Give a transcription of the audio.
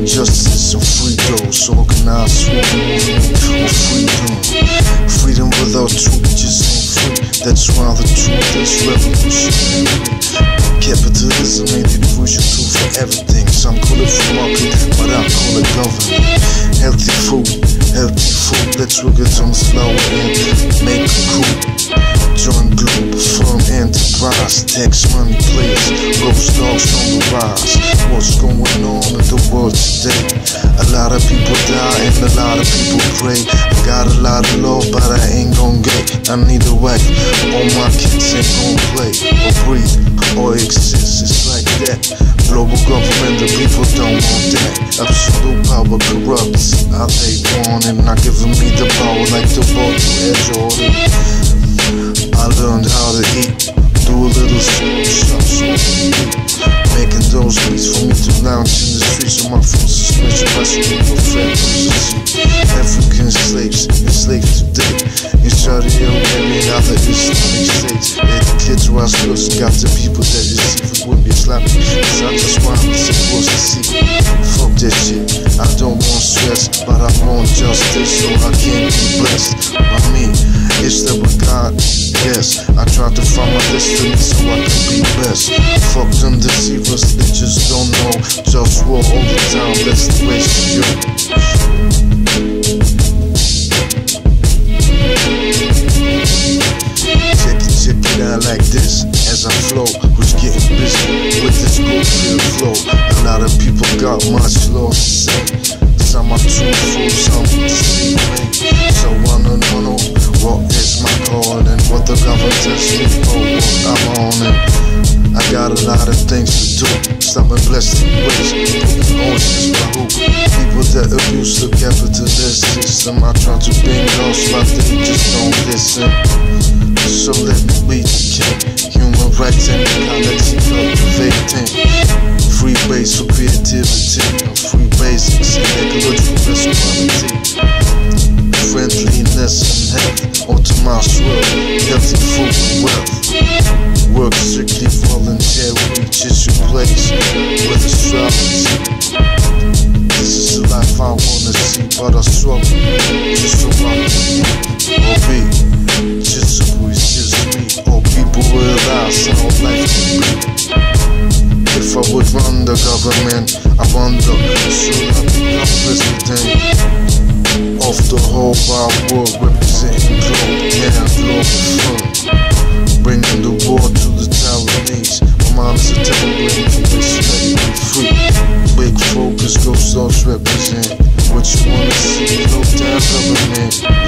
justice and free those organized for movement of freedom. Freedom without truth just ain't free. That's why the truth is revolutionary. Capitalism ain't the crucial tool for everything. Some call it free market, but I call it government. Healthy food, let's work it on slow and make it cool. Join Globalfirm enterprise, tax money players, GhostDogz on the rise. What's going on in the world today? A lot of people die and a lot of people pray. I got a lot of love, but I ain't gon' get. I need a wife, all my kids ain't gon' play or breathe or exist. It's like that. Global government, the people don't want that. Absolute power corrupts how they want it, not giving me the power like the ball to edge order. I learned how to eat, do a little stuff, making those beats for me to lounge in the streets of my friends, special recipe for fantasy. African slaves, enslaved today, in Saudi Arabia and other Islamic states. They're the kids who are supposed to got the people that you see for would be Islamic. Cause I just want to supposed to see. Fuck that shit, I don't want stress, but I want justice, so I can't be blessed by me. It's the God, yes. I try to find my destiny so I can be best. Fuck them deceivers, they just don't know. JustWar all the time, that's the way to you. Check it out like this as I flow. Who's getting busy with this Globalfirm flow? A lot of people got much love to say. Some are truthful, some deceiving. So I don't know what is my call and what the government tells me for what I'm on it. I got a lot of things to do. Some are blessed in ways, open oceans for who? People that abuse the capitalist system. I try to bring those, but they just don't listen. So let me be the king. Human rights and equality cultivating. Free base for creativity, free basics and ecological responsibility. Friendliness and health, optimized world, healthy food and wealth. Work strictly voluntary, just your place with astrology. This is the life I wanna see, but I struggle just to rock the or be. Just who is just me, or people realize how life can be. If I would run the government, I wonder, should I become president of the whole wide world, representing Globalfirm, bringing the war to the Taiwanese. My mind is a terrible incubation, let me be free. Big focus, GhostDogz represent what you wanna see. Globetown government.